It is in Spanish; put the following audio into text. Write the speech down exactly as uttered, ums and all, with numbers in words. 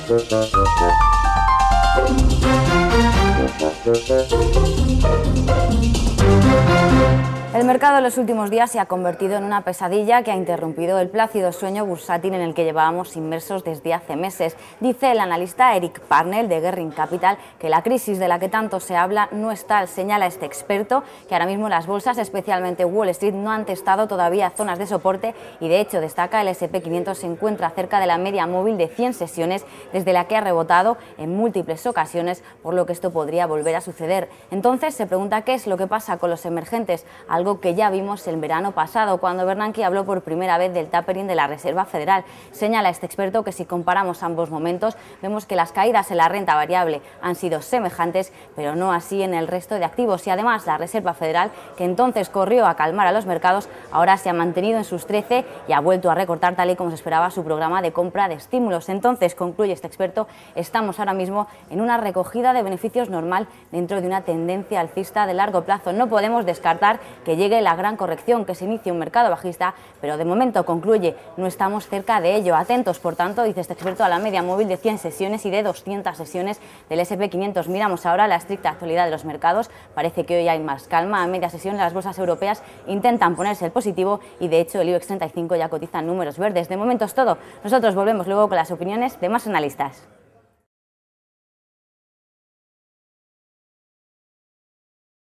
El mercado en los últimos días se ha convertido en una pesadilla que ha interrumpido el plácido sueño bursátil en el que llevábamos inmersos desde hace meses. Dice el analista Eric Parnell de Guerrin Capital que la crisis de la que tanto se habla no es tal. Señala este experto que ahora mismo las bolsas, especialmente Wall Street, no han testado todavía zonas de soporte y de hecho destaca el ese and pe quinientos se encuentra cerca de la media móvil de cien sesiones desde la que ha rebotado en múltiples ocasiones, por lo que esto podría volver a suceder. Entonces se pregunta qué es lo que pasa con los emergentes, algo que ya vimos el verano pasado, cuando Bernanke habló por primera vez del tapering de la Reserva Federal. Señala este experto que si comparamos ambos momentos, vemos que las caídas en la renta variable han sido semejantes, pero no así en el resto de activos. Y además la Reserva Federal, que entonces corrió a calmar a los mercados, ahora se ha mantenido en sus trece y ha vuelto a recortar, tal y como se esperaba, su programa de compra de estímulos. Entonces, concluye este experto, estamos ahora mismo en una recogida de beneficios normal dentro de una tendencia alcista de largo plazo. No podemos descartar que llegue la gran corrección, que se inicie un mercado bajista, pero de momento, concluye, no estamos cerca de ello. Atentos, por tanto, dice este experto, a la media móvil de cien sesiones y de doscientas sesiones del ese and pe quinientos. Miramos ahora la estricta actualidad de los mercados. Parece que hoy hay más calma. A media sesión las bolsas europeas intentan ponerse el positivo y de hecho el IBEX treinta y cinco ya cotiza números verdes. De momento es todo. Nosotros volvemos luego con las opiniones de más analistas.